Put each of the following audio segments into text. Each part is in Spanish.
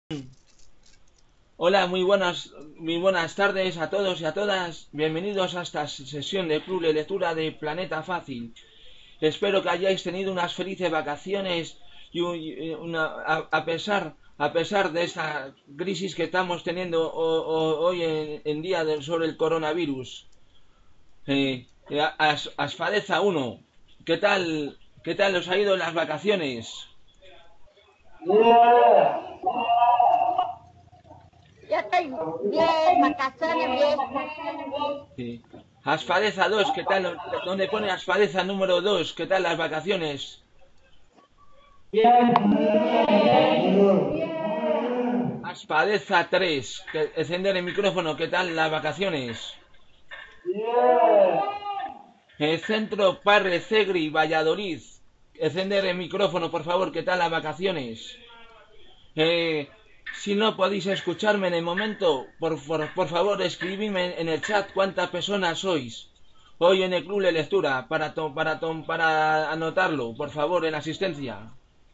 Hola, muy buenas tardes a todos y a todas. Bienvenidos a esta sesión de Club de Lectura de Planeta Fácil. Espero que hayáis tenido unas felices vacaciones a pesar de esta crisis que estamos teniendo hoy en día sobre el coronavirus. Asfadeza 1, ¿qué tal os ha ido en las vacaciones? Yo estoy bien, vacaciones bien. Sí. Asfadeza 2, ¿qué tal? ¿Dónde pone Asfadeza número 2? ¿Qué tal las vacaciones? Asfadeza 3, encender el micrófono, ¿qué tal las vacaciones? El Centro Parre Cegri, Valladolid, encender el micrófono, por favor, ¿qué tal las vacaciones? Eh, si no podéis escucharme en el momento, por favor, escribidme en el chat cuántas personas sois hoy en el club de lectura para anotarlo, por favor, en asistencia.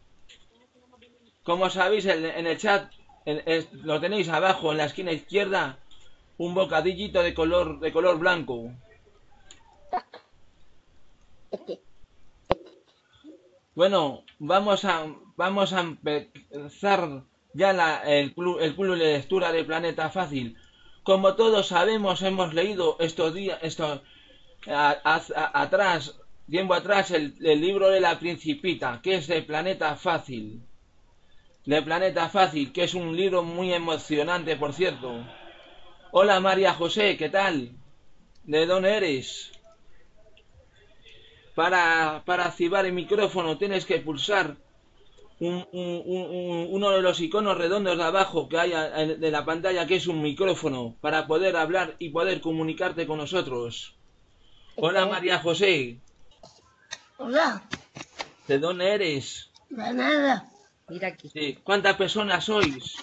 Como sabéis, en el chat lo tenéis abajo en la esquina izquierda, un bocadillito de color blanco. Bueno, vamos a empezar ya el club de lectura de Planeta Fácil. Como todos sabemos, hemos leído estos días, atrás, tiempo atrás, el libro de la Principita, que es de Planeta Fácil. De Planeta Fácil, que es un libro muy emocionante, por cierto. Hola María José, ¿qué tal? ¿De dónde eres? Para activar el micrófono tienes que pulsar uno de los iconos redondos de abajo que hay de la pantalla, que es un micrófono, para poder hablar y poder comunicarte con nosotros. Hola María José, Hola, ¿de dónde eres? de nada. Mira aquí. Sí. ¿Cuántas personas sois?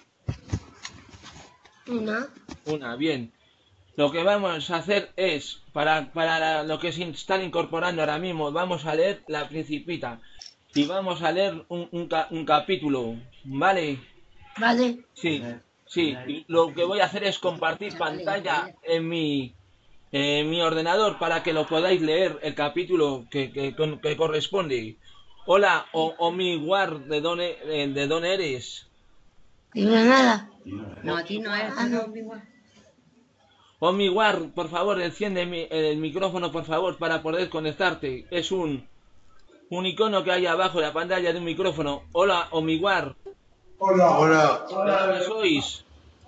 Una. Una, bien. Lo que vamos a hacer es, lo que se están incorporando ahora mismo, vamos a leer La Principita. Y vamos a leer un capítulo, ¿vale? Vale. Sí, sí. Y lo que voy a hacer es compartir pantalla en mi ordenador para que lo podáis leer el capítulo que corresponde. Hola, Omiguar, ¿de dónde eres? De nada. No, aquí no es, Ah, no. igual. Omiguar, por favor, enciende el micrófono, por favor, para poder conectarte. Es un icono que hay abajo de la pantalla de un micrófono. Hola, Omiguar. Hola, hola. ¿De dónde sois?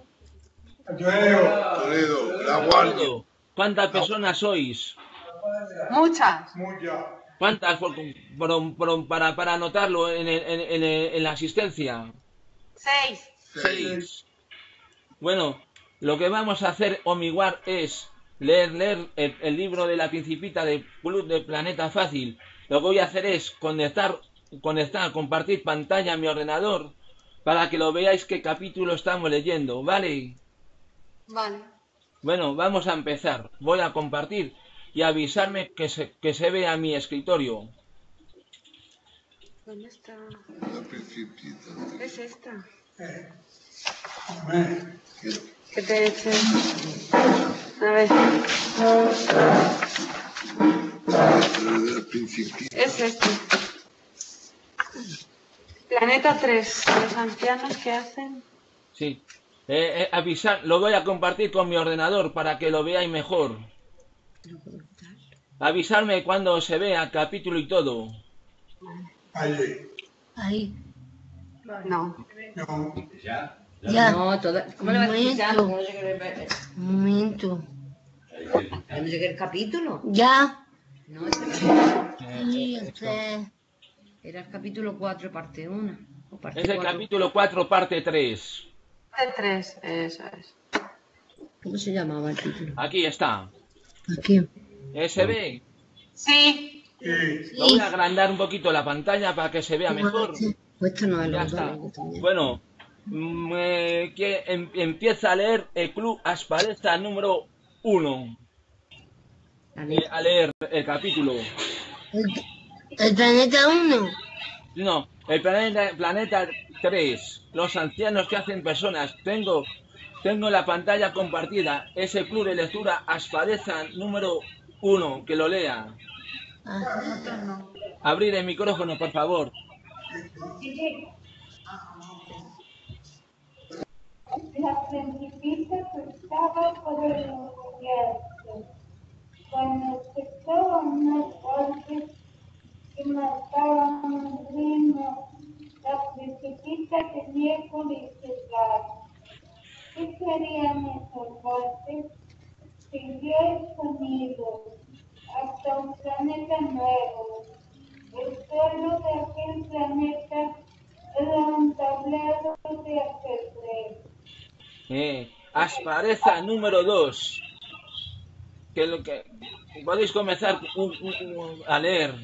Toledo, La Guardia. ¿Cuántas personas sois? Muchas. Mucha. ¿Cuántas para anotarlo en la asistencia? 6. 6. Bueno, lo que vamos a hacer, Omiguar, es leer el libro de la Principita de Club de Planeta Fácil. Lo que voy a hacer es compartir pantalla a mi ordenador para que lo veáis qué capítulo estamos leyendo, ¿vale? Vale. Bueno, vamos a empezar. Voy a compartir y avisarme que se vea mi escritorio. ¿Dónde está? La Principita. Es esta. Amén. ¿Qué te eché? A ver. La Principita. Es este. Planeta 3. Los ancianos que hacen. Sí. Lo voy a compartir con mi ordenador para que lo veáis mejor. Avisarme cuando se vea capítulo y todo. Allí. Ahí. No. No. Ya. No, ¿cómo le vas a escuchar? Un momento. ¿No llegué el capítulo? Ya. No, ese no. Sí, Era el capítulo 4, parte 1. O parte Es el 4. capítulo 4, parte 3. De 3. Eso es. ¿Cómo se llamaba el título? Aquí está. Aquí. ¿Se ve? Sí. Sí. Lo voy a agrandar un poquito la pantalla para que se vea mejor. Pues esto no es lo Ya que está. vale, yo también. Bueno, empieza a leer el Club Aspareza número 1. A leer el capítulo. El planeta 1. No, El planeta 3. Los ancianos que hacen personas. Tengo la pantalla compartida. Es el club de lectura Aspadeza número 1. Que lo lea. Nosotros no. Abrir el micrófono, por favor. La principista estaba por el universo. Cuando escuchaban unos golpes que marcaban un ritmo, la principista tenía curiosidad. ¿Qué serían esos golpes? Siguió el sonido hasta un planeta nuevo. El suelo de aquel planeta era un tablero de ajedrez. Aspadeza número 2. Que podéis comenzar a leer.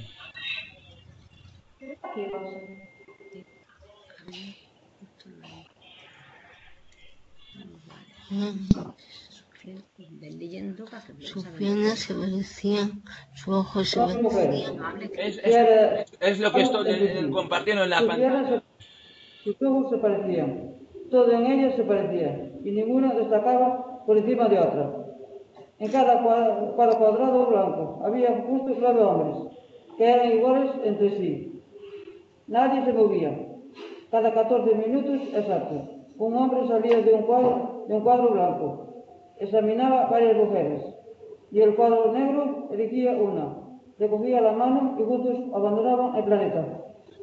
Leyendo para que Sus piernas se parecían, sus ojos se parecían. Es lo que estoy compartiendo en la pantalla. Sus ojos se parecían, todo en ellos se parecía, y ninguno destacaba por encima de otro. En cada cuadrado blanco había justo 9 hombres, que eran iguales entre sí. Nadie se movía. Cada 14 minutos exactos, un hombre salía de un cuadro blanco, examinaba varias mujeres, y el cuadro negro elegía una, recogía la mano y juntos abandonaban el planeta.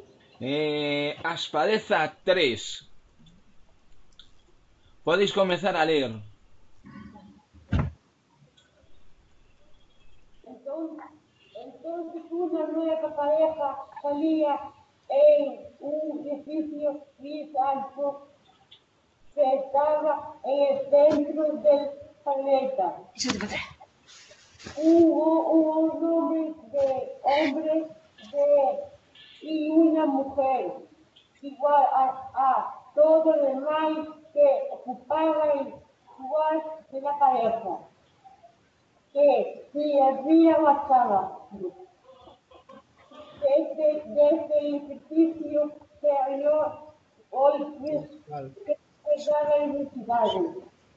Aspadeza 3. Podéis comenzar a leer. Entonces una nueva pareja salía en un edificio gris alto que estaba en el centro del planeta. Hubo un hombre y una mujer, igual a todos los demás que ocupaban el lugar de la pareja, que si había bastaba. Desde el edificio se halló golpes que daban identidades.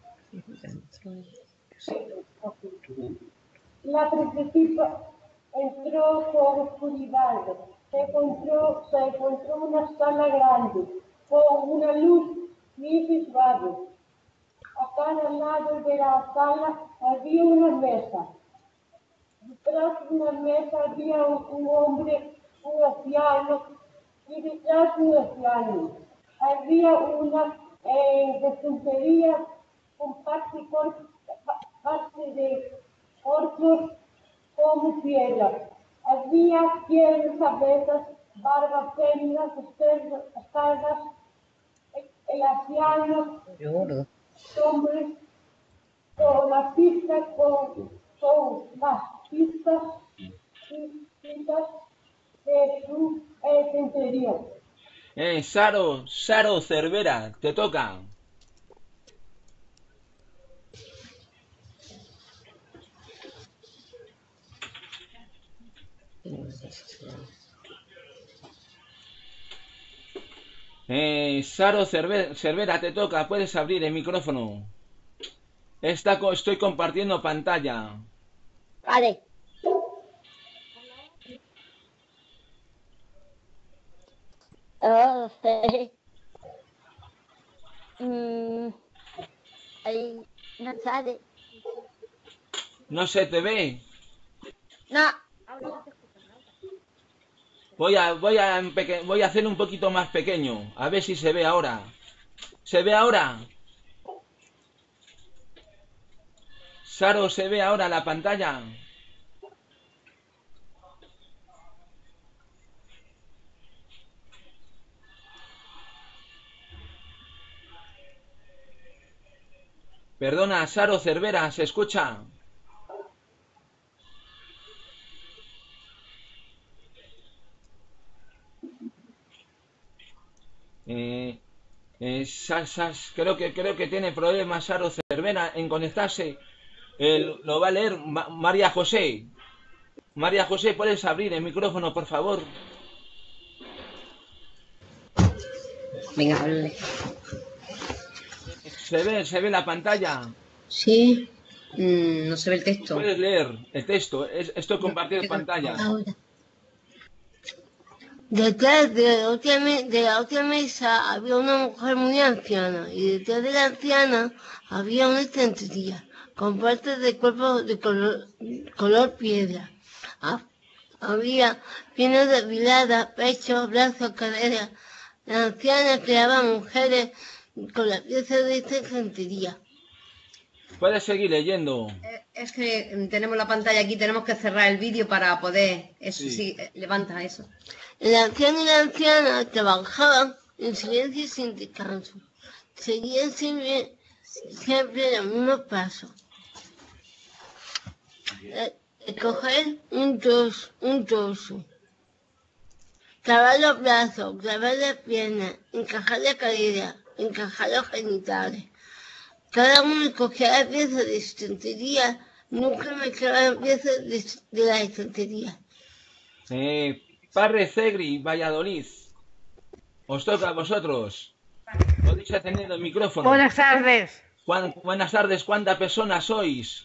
La princesa entró por oscuridad. Se encontró una sala grande con una luz gris y suave. A cada lado de la sala había una mesa. Detrás de una mesa había un hombre, un anciano, y detrás de un anciano había una repostería con parte de cortos como piedra. Había piedras, cabezas, barbas, penas, espaldas, el anciano, hombres, con las pistas, con las pistas de su esencia. Saro Cervera, te toca. Saro Cervera, te toca. Puedes abrir el micrófono. Estoy compartiendo pantalla. Vale. Oh, sí. Ahí no sale. ¿No se te ve? No. Voy a hacer un poquito más pequeño. A ver si se ve ahora. ¿Se ve ahora? Saro, ¿se ve ahora la pantalla? Perdona, Saro Cervera, ¿se escucha? Creo que tiene problemas Saro Cervera en conectarse. Lo va a leer María José. María José, ¿puedes abrir el micrófono, por favor? Venga, ponle. ¿Se ve la pantalla? Sí, No se ve el texto. Puedes leer el texto. Esto es compartir No, pantalla. ahora. Detrás de la otra mesa había una mujer muy anciana y detrás de la anciana había una estantería con partes de cuerpo de color piedra. Ah, había piernas depiladas, pechos, brazos, caderas. La anciana creaba mujeres con las piezas de esta estantería. Puedes seguir leyendo. Es que tenemos la pantalla aquí, tenemos que cerrar el vídeo para poder... Eso sí, levanta eso. El anciano y la anciana trabajaban en silencio y sin descanso. Seguían siempre los mismos pasos. Escoger un trozo. Clavar los brazos, clavar las piernas, encajar la cadera, encajar los genitales. Cada uno escogía la pieza de estantería, nunca mezclaban piezas de la estantería. Parre Segri, Valladolid. Os toca a vosotros. Podéis atender el micrófono. Buenas tardes. Buenas tardes, ¿cuántas personas sois?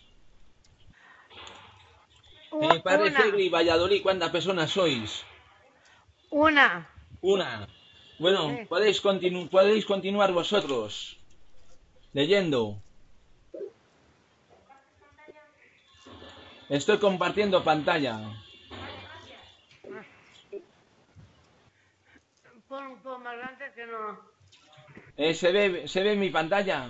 Parre Una. Segri, Valladolid, ¿cuántas personas sois? Una. Una. Bueno, Sí. podéis continuar vosotros. Leyendo. Estoy compartiendo pantalla. Pon un poco más grande que no. ¿Se ve mi pantalla?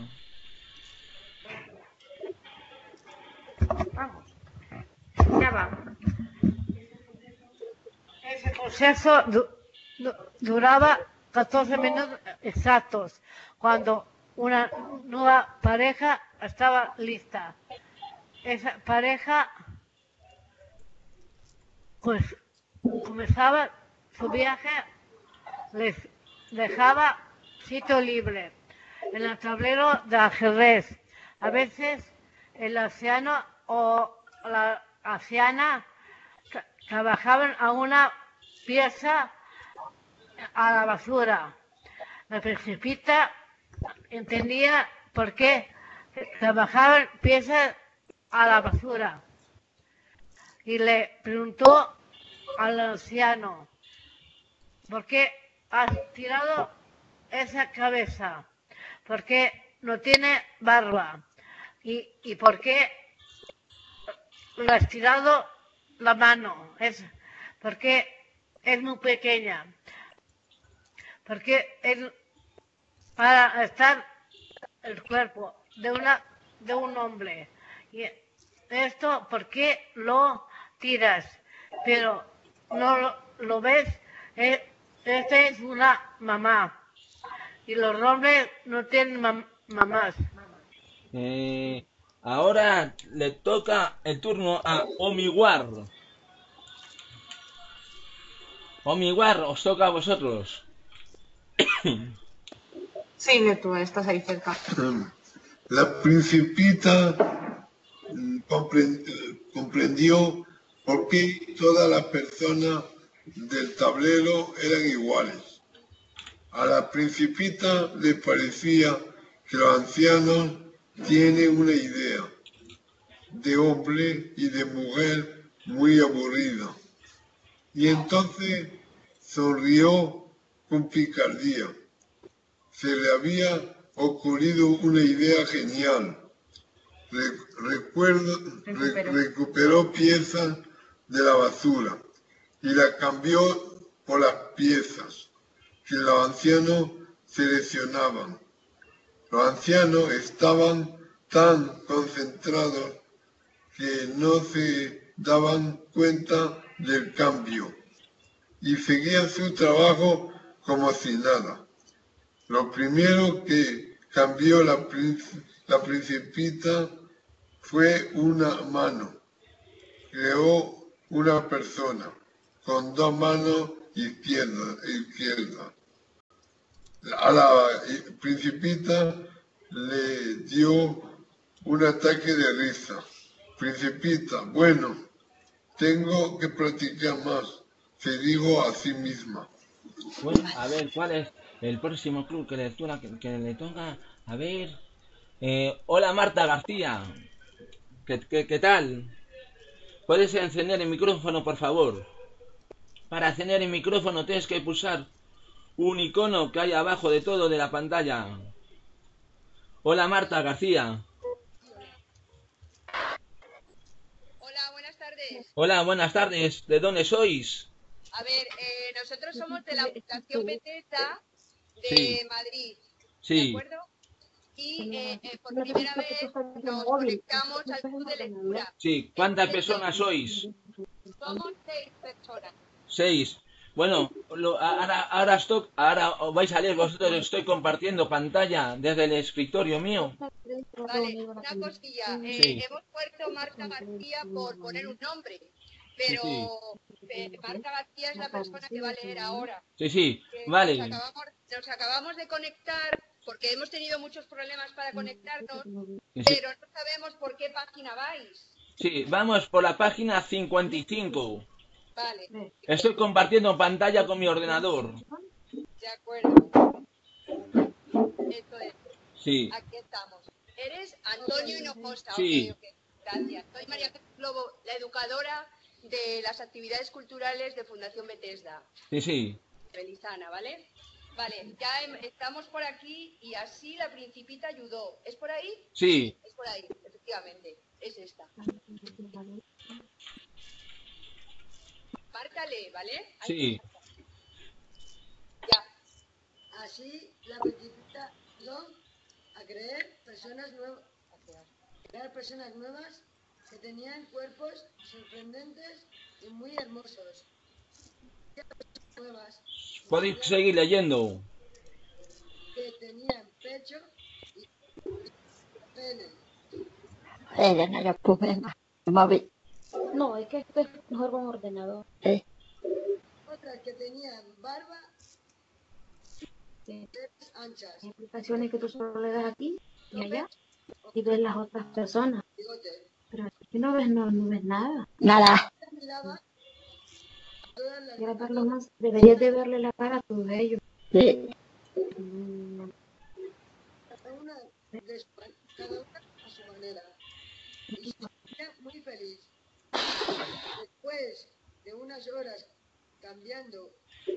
Vamos. Ya va. Ese proceso duraba 14 minutos exactos cuando una nueva pareja estaba lista. Esa pareja pues comenzaba su viaje, les dejaba sitio libre en el tablero de ajedrez. A veces el anciano o la anciana trabajaban a una pieza a la basura. La principita entendía por qué trabajaban piezas a la basura y le preguntó al anciano: ¿por qué has tirado esa cabeza? ¿Por qué no tiene barba? ¿Y por qué le has tirado la mano? Porque es muy pequeña. Porque para estar el cuerpo de un hombre. Y esto, ¿por qué lo tiras? Pero no lo ves. Esta es una mamá. Y los hombres no tienen mamás. Ahora le toca el turno a Omiguar. Omiguar, os toca a vosotros. Sigue tú, estás ahí cerca. La principita comprendió por qué todas las personas del tablero eran iguales. A la principita le parecía que los ancianos tienen una idea de hombre y de mujer muy aburrida. Y entonces sonrió con picardía. Se le había ocurrido una idea genial. Recuperó piezas de la basura y las cambió por las piezas que los ancianos seleccionaban. Los ancianos estaban tan concentrados que no se daban cuenta del cambio y seguían su trabajo como si nada. Lo primero que cambió la principita fue una mano. Creó una persona con dos manos izquierdas. A la principita le dio un ataque de risa. Principita, bueno, tengo que practicar más, se dijo a sí misma. Bueno, a ver, El próximo club que lectura que le toca, a ver. Hola Marta García. ¿Qué tal? ¿Puedes encender el micrófono, por favor? Para encender el micrófono tienes que pulsar un icono que hay abajo de todo de la pantalla. Hola Marta García. Hola, buenas tardes. Hola, buenas tardes. ¿De dónde sois? A ver, nosotros somos de la Fundación Bethesda de Sí. Madrid, ¿de Sí. acuerdo? Y por primera vez nos conectamos al club de lectura. Sí. ¿Cuántas personas sois? Somos 6 personas. 6. Bueno, ahora os vais a leer vosotros. Estoy compartiendo pantalla desde el escritorio mío. Vale, una cosilla. Sí. Hemos puesto Marta García por poner un nombre, pero Marta García es la persona que va a leer ahora. Sí, sí. Que Vale. Nos acabamos de conectar porque hemos tenido muchos problemas para conectarnos, Sí. pero no sabemos por qué página vais. Sí, vamos por la página 55. Vale. Estoy compartiendo pantalla con mi ordenador. De acuerdo. Esto es. Sí. Aquí estamos. Eres Antonio Hinojosa. Sí. Ok. Gracias. Soy María Jesús Lobo, la educadora de las actividades culturales de Fundación Bethesda. Sí, sí. Belisana, ¿vale? Vale, ya estamos por aquí y así la Principita ayudó. ¿Es por ahí? Sí. Es por ahí, efectivamente. Es esta. Márcale, ¿vale? Sí. Ya. Así la Principita ayudó a crear personas nuevas que tenían cuerpos sorprendentes y muy hermosos. Nuevas Podéis seguir leyendo. que tenían pecho y pene. No lo pude más. Móvil. No, es que esto es mejor con ordenador. Otras que tenían barba Sí. anchas, Hay aplicaciones que tú solo le das aquí y allá y ves las otras personas. bigote. Pero aquí no ves nada. Nada. Miraba todas las Quieres verlo más, deberías de verle la cara a todos ellos. Sí. cada una a su manera y se sentía muy feliz. Después de unas horas cambiando,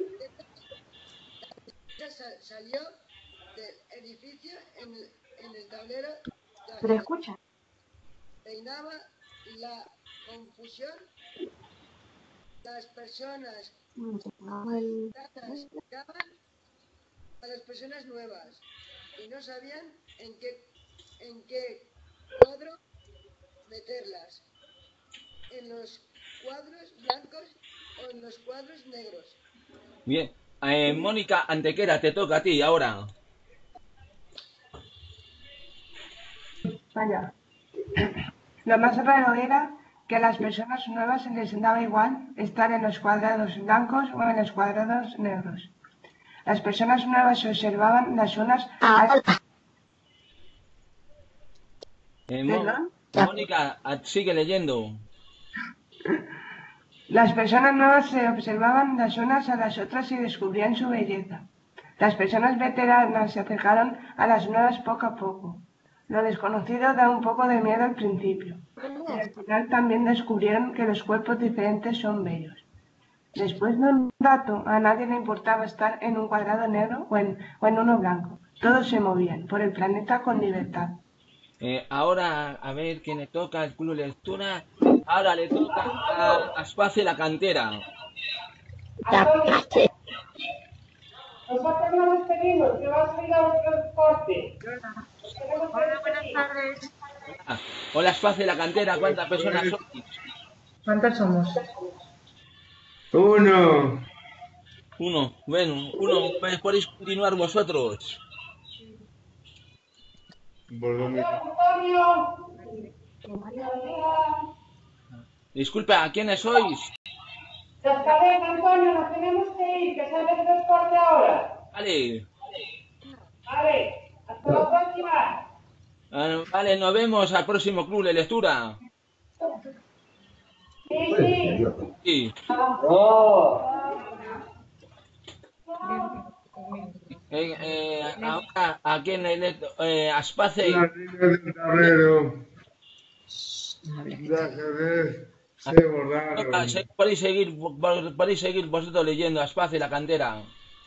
salió del edificio en el tablero. Pero escucha. Reinaba la confusión. Las personas llegaban a las personas nuevas y no sabían en qué cuadro meterlas, en los cuadros blancos o en los cuadros negros. Bien. Mónica Antequera, te toca a ti ahora. Vaya. Lo más raro era que a las personas nuevas se les daba igual estar en los cuadrados blancos o en los cuadrados negros. Las personas nuevas se observaban las unas Mónica, sigue leyendo. Las personas nuevas se observaban las unas a las otras y descubrían su belleza. Las personas veteranas se acercaron a las nuevas poco a poco. Lo desconocido da un poco de miedo al principio, pero al final también descubrieron que los cuerpos diferentes son bellos. Después de un rato, a nadie le importaba estar en un cuadrado negro o en uno blanco. Todos se movían por el planeta con libertad. Ahora, a ver quién le toca el club de lectura. Ahora le toca a Espacio La Cantera. Nosotros nos despedimos, que va a salir a otro transporte. Hola, buenas tardes. Hola, Espacio La Cantera, ¿cuántas personas sois? ¿Cuántas somos? Uno. Bueno, podéis continuar vosotros. Antonio. Disculpa, ¿a quiénes sois? Descarga, Antonio, nos tenemos que ir, que sale el transporte ahora. Vale. Vale, hasta la próxima. Vale, nos vemos al próximo club de lectura. Sí. Sí. Oh. Ahora, aquí en el Aspace. Las líneas del tablero de ajedrez se borraron. Podéis seguir vosotros leyendo Aspace, la cantera.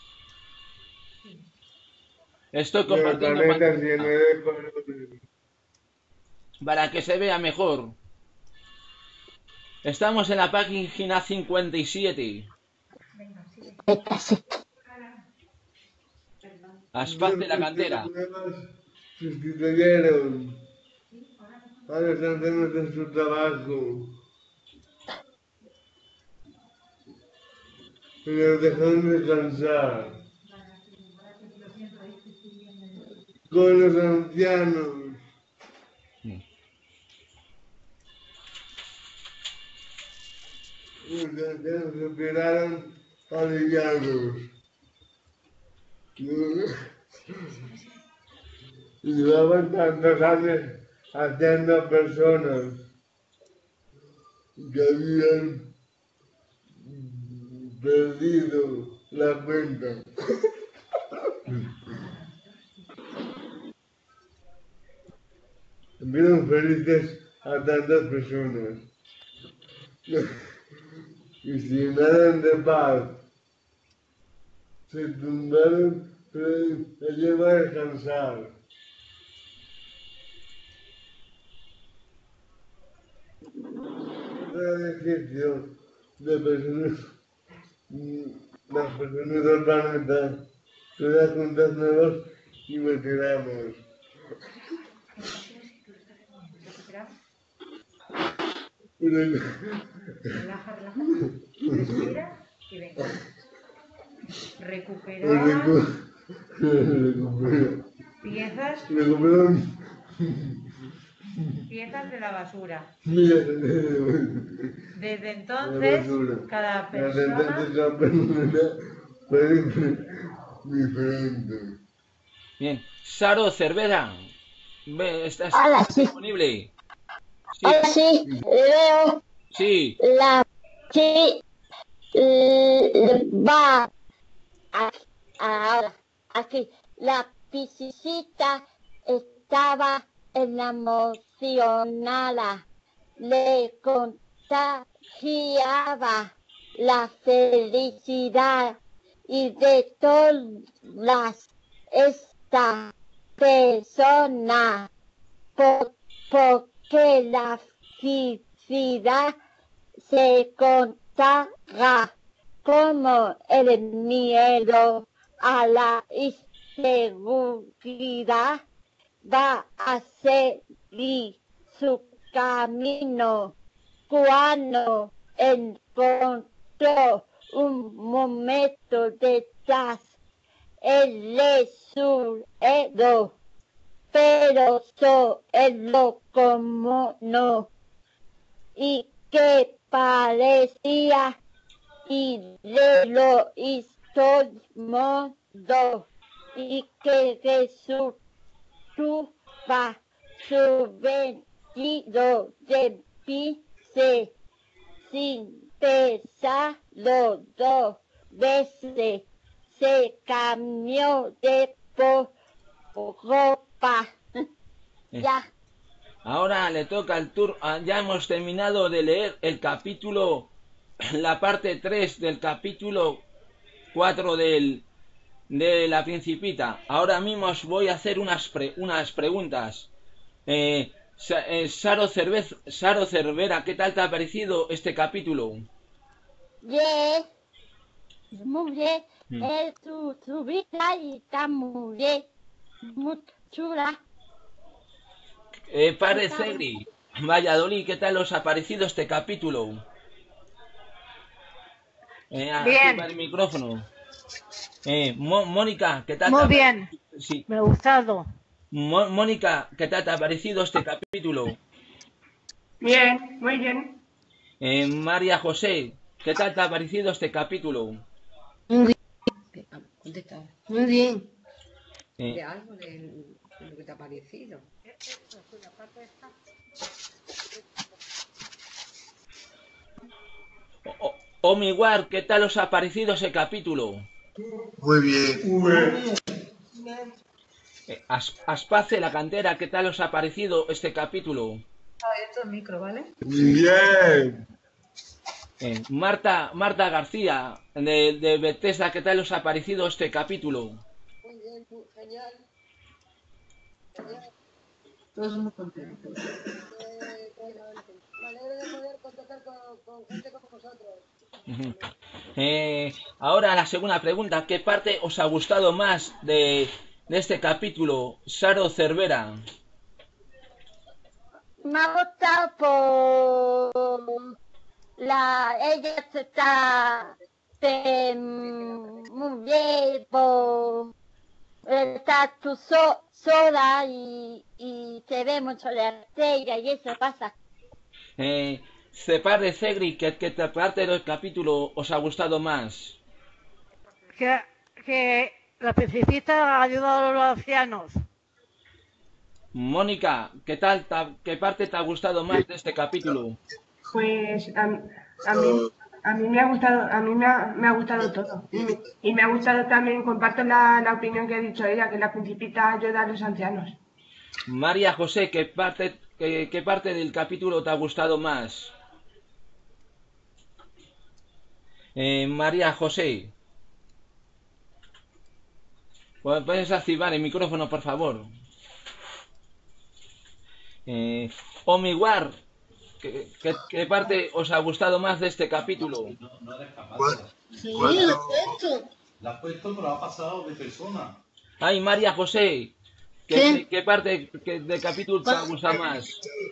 Estoy compartiendo El planeta pantalla lleno de colores. para que se vea mejor. Estamos en la página 57. Aspace, la cantera. Sustituyeron a los ancianos de su trabajo y los dejaron descansar. Con los ancianos se quedaron aliviados. Llevaban tantos años haciendo personas que habían perdido la cuenta. Vieron felices a tantas personas y se llenaron de paz. Se tumbaron, se lleva a descansar. Otra descripción de personas, las personas del planeta, todas juntas nuevas y veteranos. Relaja, relaja. Respira y venga. Recuperar. Piezas. Piezas de la basura. Desde entonces, cada persona fue diferente. Bien. Saro Cervera, ¿estás disponible? Sí. Ahora sí, leo. Sí. Va ahora aquí. La piscita estaba emocionada, le contagiaba la felicidad y de todas estas personas, porque la felicidad se contagia como el miedo a la inseguridad va a seguir su camino cuando encontró un momento detrás el resultado, pero solo como no, y que parecía y de lo hizo modo y que resultaba su vestido de pincel sin pensarlo dos veces, se cambió de ropa. Ya. Ahora le toca el turno. Ya hemos terminado de leer el capítulo, la parte 3 del capítulo 4 de La Principita. Ahora mismo os voy a hacer unas preguntas. Saro Cervera, ¿qué tal te ha parecido este capítulo? Bien, muy bien. Tu vida está muy bien, muy chula. Padre Segri, Valladolid, ¿qué tal os ha parecido este capítulo? Bien. Para el micrófono. Mónica, ¿qué tal? Muy bien. Sí. Me ha gustado. Mónica, ¿qué tal te ha parecido este capítulo? Bien, muy bien. María José, ¿qué tal te ha parecido este capítulo? Muy bien. De algo de lo que te ha parecido. Omiguar, ¿qué tal os ha parecido ese capítulo? Muy bien. Aspace, la cantera, ¿qué tal os ha parecido este capítulo? Esto es micro, ¿vale? Bien. Marta García, de Bethesda, ¿qué tal os ha parecido este capítulo? Muy bien, genial. Todos muy contentos. Me alegro de poder contactar con gente como vosotros. Ahora la segunda pregunta, ¿qué parte os ha gustado más de este capítulo? Saro Cervera. Me ha gustado por ella está muy bien, está tú sola y se ve mucho la estrella y eso pasa. Cepar de Segri, ¿qué parte del capítulo os ha gustado más? Que la pacifista ha ayudado a los ancianos. Mónica, ¿qué parte te ha gustado más de este capítulo? Pues a mí me ha gustado todo. Y me ha gustado también, comparto la opinión que ha dicho ella, que la principita ayuda a los ancianos. María José, ¿qué parte del capítulo te ha gustado más? María José. ¿Puedes activar el micrófono, por favor? Omiguar, ¿qué parte os ha gustado más de este capítulo? Sí, lo he puesto. La has puesto, pero ha pasado de persona. Ay, María José, ¿qué parte del capítulo te ha gustado más?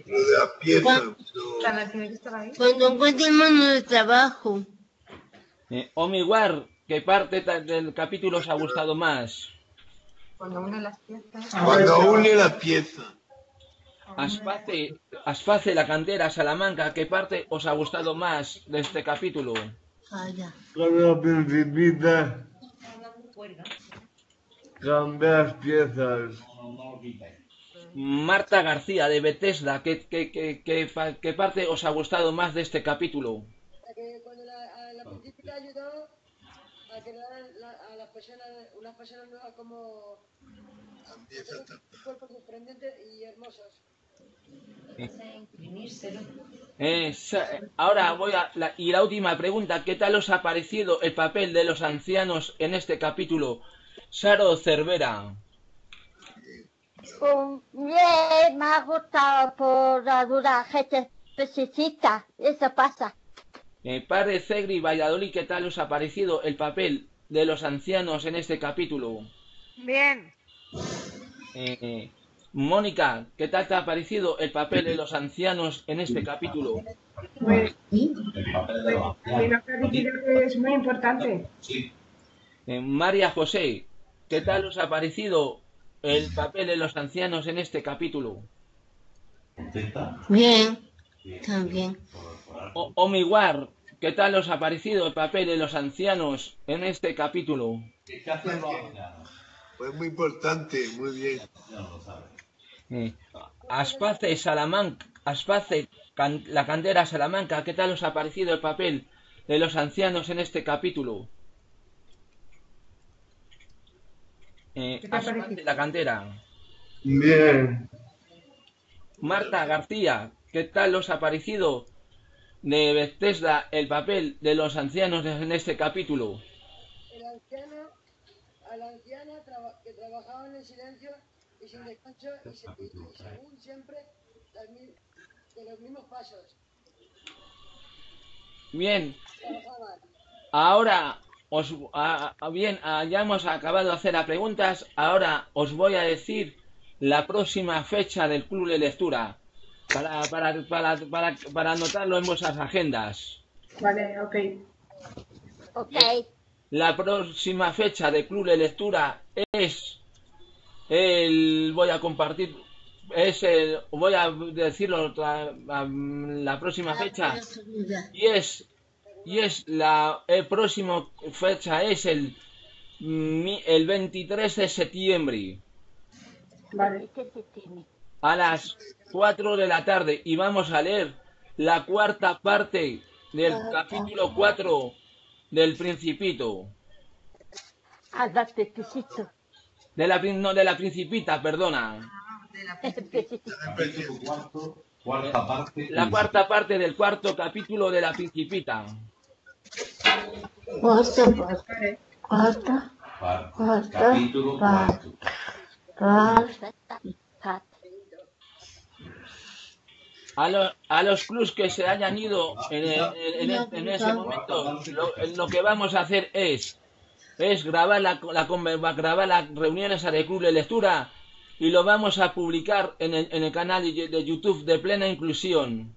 Cuando encuentre el mano de trabajo. Omiguar, ¿qué parte del capítulo os ha gustado más? Cuando une las piezas. Cuando une las piezas. Aspace, la cantera, Salamanca, ¿qué parte os ha gustado más de este capítulo? Cuando la principita cambia las piezas. Marta García, de Bethesda, ¿qué parte os ha gustado más de este capítulo? Cuando la principita ayudó a crear a las personas, unas personas nuevas como cuerpos sorprendentes y hermosos. Ahora y la última pregunta, ¿qué tal os ha parecido el papel de los ancianos en este capítulo? Saro Cervera. Bien, me ha gustado por la dura gente especificista, eso pasa. Padre Segri, Valladolid, ¿qué tal os ha parecido el papel de los ancianos en este capítulo? Bien. Mónica, ¿qué tal te ha parecido el papel de los ancianos en este capítulo? Pues, es muy importante. María José, ¿qué tal os ha parecido el papel de los ancianos en este capítulo? Bien, también. Omiguar, ¿qué tal os ha parecido el papel de los ancianos en este capítulo? ¿Qué hacen los ancianos? Pues muy importante, muy bien. Aspace, Salamanca, la cantera Salamanca, ¿qué tal os ha parecido el papel de los ancianos en este capítulo? Aspace, la cantera. Bien. Marta García, ¿qué tal os ha parecido de Bethesda el papel de los ancianos en este capítulo? A la anciana que trabajaba en el silencio y sin descanso y según siempre de los mismos pasos. Bien. Ahora ya hemos acabado de hacer las preguntas. Ahora os voy a decir la próxima fecha del club de lectura para anotarlo en vuestras agendas. Vale, ok. La próxima fecha del club de lectura es voy a compartir, voy a decirlo la próxima fecha la próxima fecha es el 23 de septiembre. Vale. A las 4 de la tarde y vamos a leer la cuarta parte del capítulo 4 del Principito. Andate, pisito. No, de la Principita, perdona. Capítulo cuarto, cuarta parte. La cuarta parte del cuarto capítulo de la Principita. Cuarta. Capítulo cuarto. A los clubs que se hayan ido en ese momento, lo que vamos a hacer es grabar grabar las reuniones de club de lectura y lo vamos a publicar en el canal de YouTube de Plena Inclusión.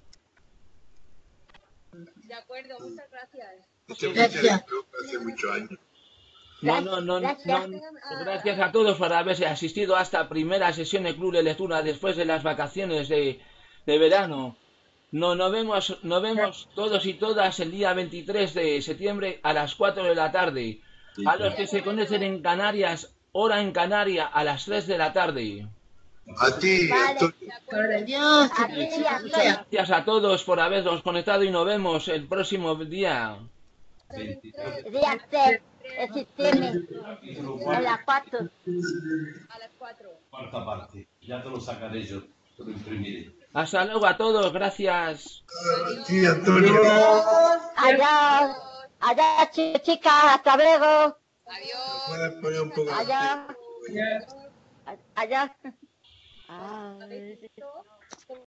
De acuerdo, muchas gracias. Gracias. Hace muchos años. No, gracias a todos por haberse asistido a esta primera sesión de club de lectura después de las vacaciones de verano. Nos vemos todos y todas el día 23 de septiembre a las 4 de la tarde. A los que se conecten en Canarias, hora en Canarias, a las 3 de la tarde. A ti, Adiós. Gracias a todos por haberos conectado y nos vemos el próximo día. Día 3 de septiembre, a las 4. A las 4. Cuarta parte. Ya te lo sacaré yo, te lo imprimiré. Hasta luego a todos, gracias. Sí, Antonio. Adiós. Adiós, chicas, hasta luego. Adiós. Puedes poner un poco de Adiós. Adiós. ¿Habéis visto?